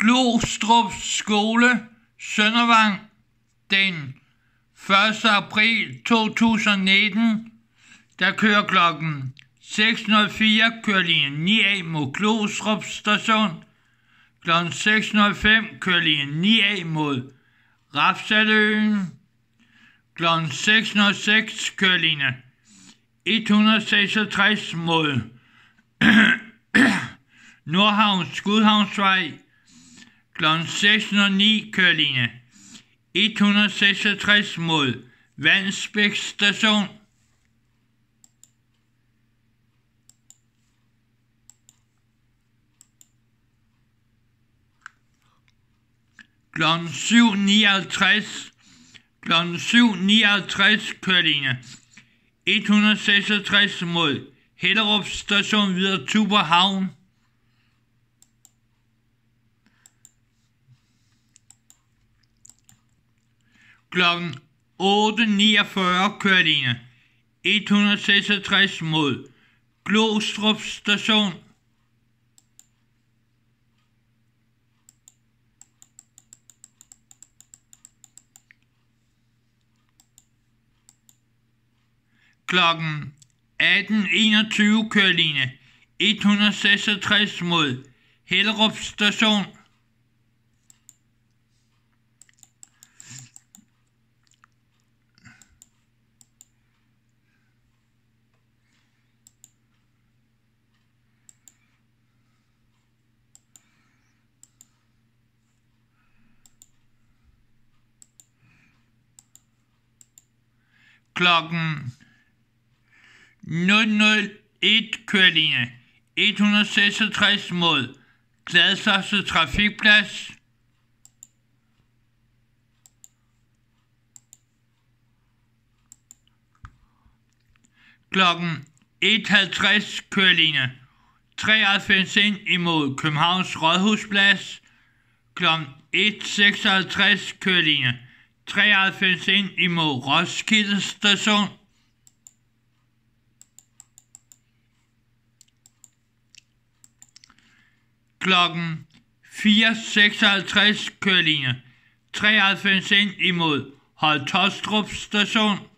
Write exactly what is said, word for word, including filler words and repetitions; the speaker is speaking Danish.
Glostrup Skole, Søndervang, den første april to tusind nitten, der kører klokken seks nul fire kører linje ni A mod Glostrup Station. Klokken seks nul fem kører linje ni A mod Refshaleøen. Klokken seks nul seks kører linje et hundrede seksogtres mod Nordhavns Gudhavnsvej. Klokken seks nul ni kører linje et hundrede seksogtres mod Vandsbæk Station. Klokken syv nioghalvtreds Klokken syv nioghalvtreds kører linje et hundrede seksogtres mod Hellerup Station videre Tuborg Havn. Klokken otte niogfyrre kører linje et hundrede seksogtres mod Glostrup Station. Klokken atten enogtyve kører linje et hundrede seksogtres mod Hellerup Station. Klokken nul nul et kører linje et hundrede seksogtres mod Gladsaxe Trafikplads. Klokken et halvtreds kører linje treoghalvfems ind imod Københavns Rådhusplads. Klokken et seksoghalvtreds kører linje treoghalvfems ind imod Roskilde Station. Klokken fire seksoghalvtreds kører linje treoghalvfems ind imod Høje Taastrup Station.